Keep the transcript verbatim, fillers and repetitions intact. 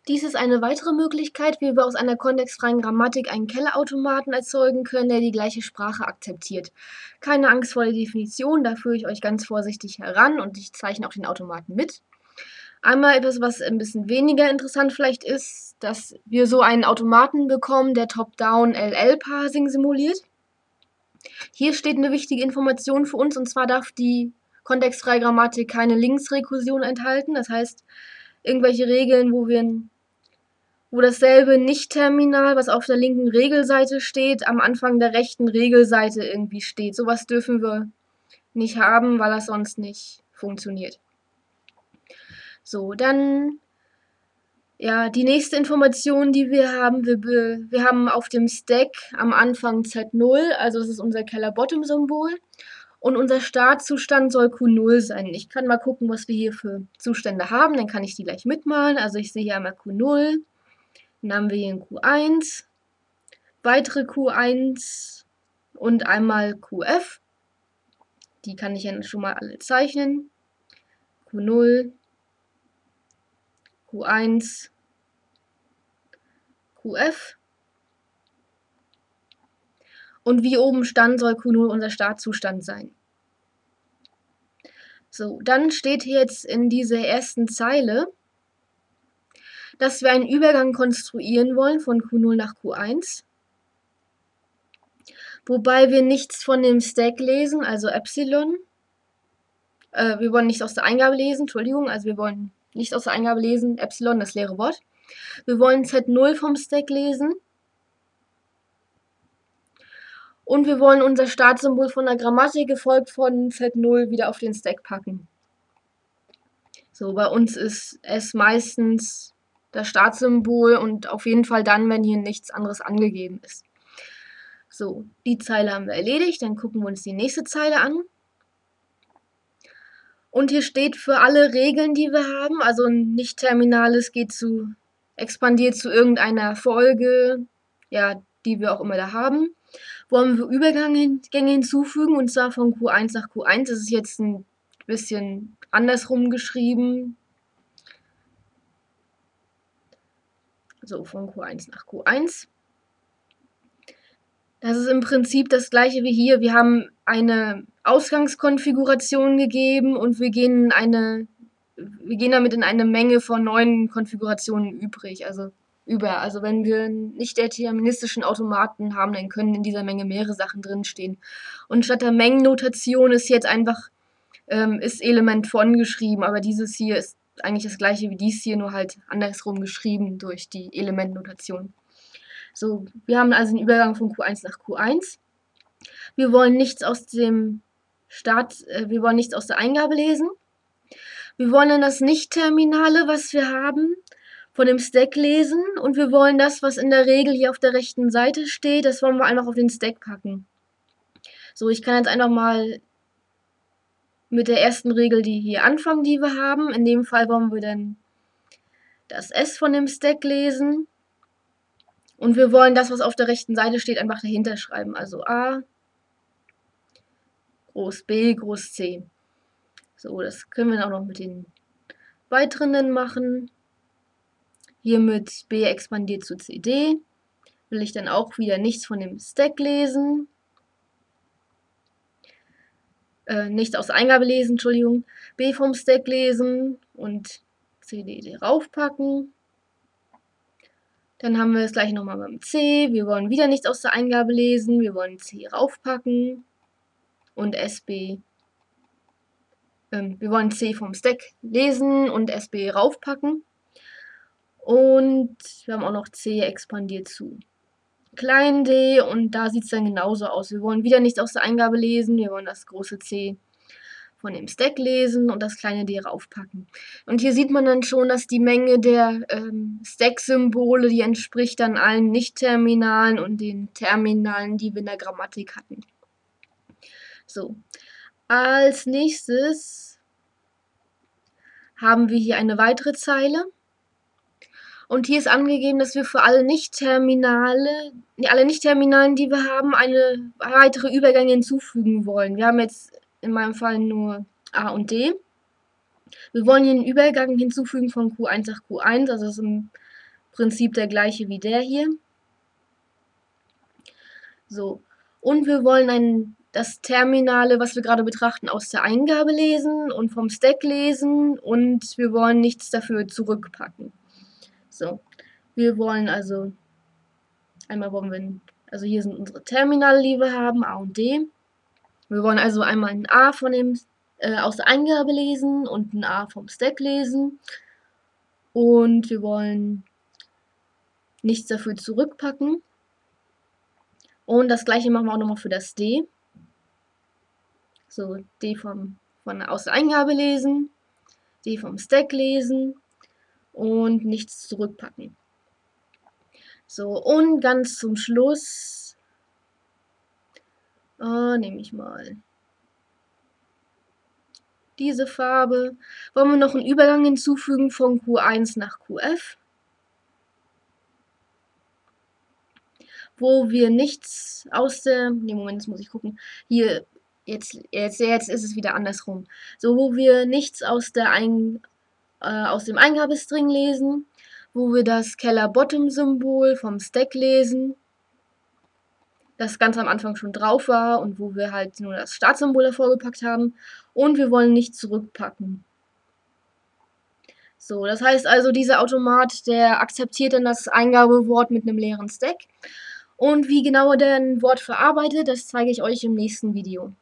Dies ist eine weitere Möglichkeit, wie wir aus einer kontextfreien Grammatik einen Kellerautomaten erzeugen können, der die gleiche Sprache akzeptiert. Keine Angst vor der Definition, da führe ich euch ganz vorsichtig heran und ich zeichne auch den Automaten mit. Einmal etwas, was ein bisschen weniger interessant vielleicht ist, dass wir so einen Automaten bekommen, der Top-Down L L-Parsing simuliert. Hier steht eine wichtige Information für uns, und zwar darf die kontextfreie Grammatik keine Linksrekursion enthalten. Das heißt, irgendwelche Regeln, wo wir wo dasselbe Nicht-Terminal, was auf der linken Regelseite steht, am Anfang der rechten Regelseite irgendwie steht. Sowas dürfen wir nicht haben, weil das sonst nicht funktioniert. So, dann ja, die nächste Information, die wir haben, wir, wir haben auf dem Stack am Anfang Z null, also das ist unser Keller-Bottom-Symbol. Und unser Startzustand soll Q null sein. Ich kann mal gucken, was wir hier für Zustände haben, dann kann ich die gleich mitmalen. Also ich sehe hier einmal Q null, dann haben wir hier ein Q eins, weitere Q eins und einmal Q F. Die kann ich ja schon mal alle zeichnen. Q null, Q eins, Q F. Und wie oben stand, soll Q null unser Startzustand sein. So, dann steht hier jetzt in dieser ersten Zeile, dass wir einen Übergang konstruieren wollen von Q null nach Q eins, wobei wir nichts von dem Stack lesen, also Epsilon. Äh, wir wollen nicht aus der Eingabe lesen, Entschuldigung, also wir wollen nicht aus der Eingabe lesen, Epsilon, das leere Wort. Wir wollen Z null vom Stack lesen. Und wir wollen unser Startsymbol von der Grammatik gefolgt von Z null wieder auf den Stack packen. So, bei uns ist es meistens das Startsymbol und auf jeden Fall dann, wenn hier nichts anderes angegeben ist. So, die Zeile haben wir erledigt, dann gucken wir uns die nächste Zeile an. Und hier steht für alle Regeln, die wir haben, also ein Nicht-Terminales geht zu, expandiert zu irgendeiner Folge, ja, die wir auch immer da haben, wollen wir Übergänge hinzufügen, und zwar von Q eins nach Q eins. Das ist jetzt ein bisschen andersrum geschrieben. So, von Q eins nach Q eins. Das ist im Prinzip das gleiche wie hier. Wir haben eine Ausgangskonfiguration gegeben und wir gehen, eine, wir gehen damit in eine Menge von neuen Konfigurationen übrig, also über. Also wenn wir einen nicht deterministischen Automaten haben, dann können in dieser Menge mehrere Sachen drinstehen. Und statt der Mengennotation ist jetzt einfach ähm, ist Element von geschrieben, aber dieses hier ist eigentlich das gleiche wie dies hier, nur halt andersrum geschrieben durch die Elementnotation. So, wir haben also einen Übergang von Q eins nach Q eins. Wir wollen nichts aus dem Start, äh, wir wollen nichts aus der Eingabe lesen. Wir wollen dann das Nicht-Terminale, was wir haben, von dem Stack lesen, und wir wollen das, was in der Regel hier auf der rechten Seite steht, das wollen wir einfach auf den Stack packen. So, ich kann jetzt einfach mal mit der ersten Regel, die hier anfangen, die wir haben. In dem Fall wollen wir dann das S von dem Stack lesen. Und wir wollen das, was auf der rechten Seite steht, einfach dahinter schreiben. Also A, groß B, groß C. So, das können wir dann auch noch mit den weiteren machen. Hier mit B expandiert zu C D. Will ich dann auch wieder nichts von dem Stack lesen. Äh, nicht aus der Eingabe lesen, Entschuldigung. B vom Stack lesen und C D D raufpacken. Dann haben wir das gleiche nochmal beim C. Wir wollen wieder nichts aus der Eingabe lesen. Wir wollen C raufpacken. Und S B. Ähm, wir wollen C vom Stack lesen und S B raufpacken. Und wir haben auch noch C expandiert zu klein d. Und da sieht es dann genauso aus. Wir wollen wieder nichts aus der Eingabe lesen. Wir wollen das große C von dem Stack lesen und das kleine d raufpacken. Und hier sieht man dann schon, dass die Menge der ähm, Stack-Symbole, die entspricht dann allen Nicht-Terminalen und den Terminalen, die wir in der Grammatik hatten. So, als nächstes haben wir hier eine weitere Zeile. Und hier ist angegeben, dass wir für alle Nicht-Terminale, alle Nicht-Terminalen, die wir haben, eine weitere Übergänge hinzufügen wollen. Wir haben jetzt in meinem Fall nur A und D. Wir wollen hier einen Übergang hinzufügen von Q eins nach Q eins, also das ist im Prinzip der gleiche wie der hier. So, und wir wollen ein, das Terminale, was wir gerade betrachten, aus der Eingabe lesen und vom Stack lesen und wir wollen nichts dafür zurückpacken. So, wir wollen also, einmal wollen wir, also hier sind unsere Terminale, die wir haben, A und D. Wir wollen also einmal ein A von dem, äh, aus der Eingabe lesen und ein A vom Stack lesen und wir wollen nichts dafür zurückpacken. Und das gleiche machen wir auch nochmal für das D. So, D vom, von aus der Eingabe lesen, D vom Stack lesen und nichts zurückpacken. So, und ganz zum Schluss äh, nehme ich mal diese Farbe. Wollen wir noch einen Übergang hinzufügen von Q eins nach Q F, wo wir nichts aus der, ne Moment, jetzt muss ich gucken, hier, jetzt, jetzt, jetzt ist es wieder andersrum, so, wo wir nichts aus der Ein, äh, aus dem Eingabestring lesen, wo wir das Keller-Bottom-Symbol vom Stack lesen, das ganz am Anfang schon drauf war und wo wir halt nur das Startsymbol davor gepackt haben und wir wollen nicht zurückpacken. So, das heißt also, dieser Automat, der akzeptiert dann das Eingabewort mit einem leeren Stack. Und wie genau er ein Wort verarbeitet, das zeige ich euch im nächsten Video.